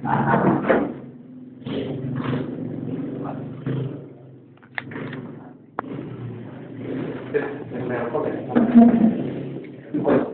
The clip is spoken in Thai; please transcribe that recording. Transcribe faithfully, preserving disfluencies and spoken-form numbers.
เป็นแมวก็เลย